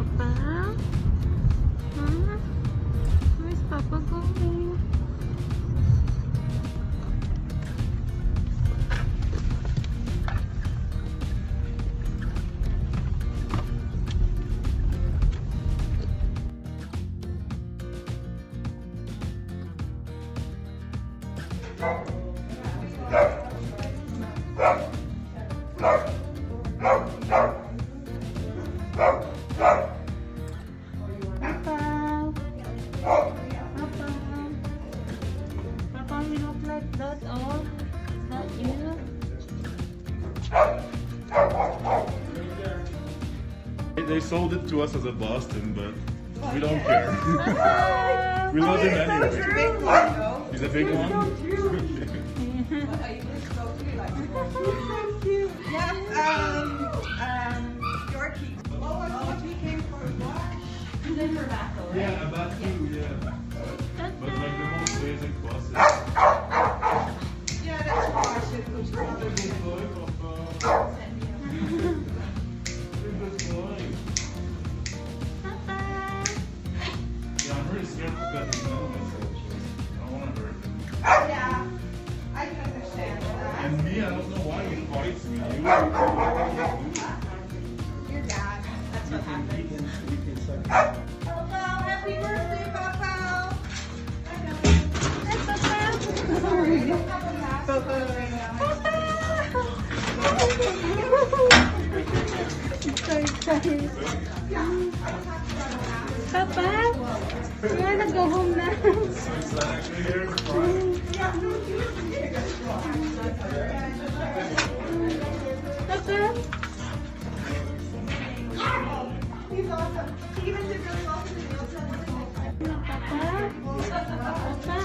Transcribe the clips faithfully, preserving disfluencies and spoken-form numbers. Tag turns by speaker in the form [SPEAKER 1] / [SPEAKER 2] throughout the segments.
[SPEAKER 1] Papa? Huh? Where's Papa going?
[SPEAKER 2] They sold it to us as a Boston, but we don't care. We love him anyway.
[SPEAKER 3] He's a big one, though.
[SPEAKER 2] He's a big one?
[SPEAKER 3] Yeah, um, um, Yorkie. Oh, I thought he came for a wash.
[SPEAKER 4] He's in for back though, right?
[SPEAKER 2] Yeah, about two, yeah. But like the most basic process.
[SPEAKER 3] Yeah, that's wash it. Which one?
[SPEAKER 2] Yeah, I'm really scared to pet him now myself. I don't want to hurt him.
[SPEAKER 3] Yeah, I can understand that.
[SPEAKER 2] And me, I don't know why he fights me. You,
[SPEAKER 3] Your dad, that's what happened.
[SPEAKER 2] he can, he can suck.
[SPEAKER 3] Pawpaw, happy birthday, Pawpaw!
[SPEAKER 1] So excited. Papa, you wanna go home now? Papa?
[SPEAKER 3] He's awesome. He even did really well for the
[SPEAKER 1] Papa?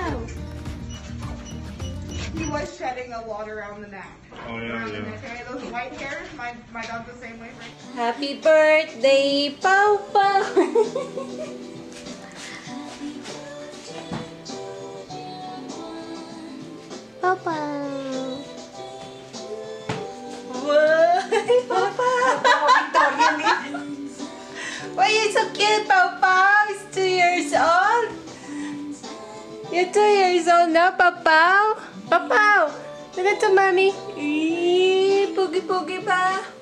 [SPEAKER 3] He was shedding a lot around the neck.
[SPEAKER 2] Oh, yeah,
[SPEAKER 3] Around the
[SPEAKER 2] yeah.
[SPEAKER 3] neck area. Those white hairs, my, my dog's the same way. Right?
[SPEAKER 1] Happy birthday, Pawpaw! Pawpaw!
[SPEAKER 3] Whoa! Pawpaw!
[SPEAKER 1] Why you so cute, Pawpaw? He's two years old. You're two years old now, Pawpaw. Pawpaw, look at to mommy. Eee, poogie poogie pa.